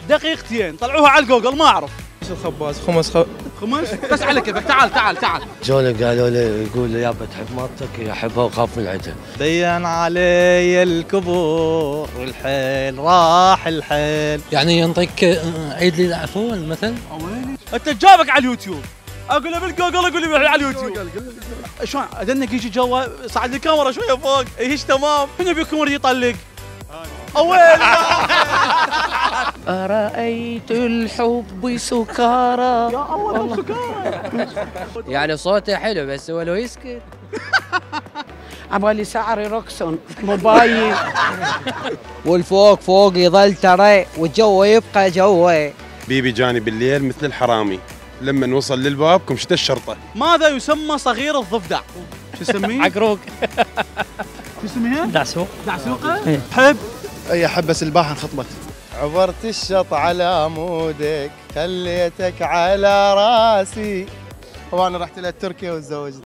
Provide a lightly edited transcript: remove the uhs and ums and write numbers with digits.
دقيقتين طلعوها على الجوجل ما اعرف. ايش الخباز؟ خمس بس على كيفك. تعال. جوني قالوا لي يقول لي يابا تحب مرتك احبها وخاف من عيدها. بين علي الكبور والحيل راح الحيل. يعني ينطيك عيد لي العفو مثلا؟ انت جابك على اليوتيوب اقول له بالجوجل اقول لي على اليوتيوب. شلون ادنك يجي جوا صعد الكاميرا شويه فوق ايش تمام. منو بيكم يريد يطلق؟ اويلي أرأيت الحب سكارى. يا الله سكارى. يعني صوته حلو بس هو لو يسكت. عبالي شعري روكسون موبايل. والفوق فوق يظل ترى والجو يبقى جوه. بيبي جاني بالليل مثل الحرامي لما نوصل للباب كمشت الشرطه. ماذا يسمى صغير الضفدع؟ شو يسميه؟ عقروق. شو يسميها؟ دعسوق. دعسوقه؟ حب اي حبه سلباحه انخطبت. عبرت الشط على عمودك خليتك على راسي، وانا رحت الى تركيا وتزوجت.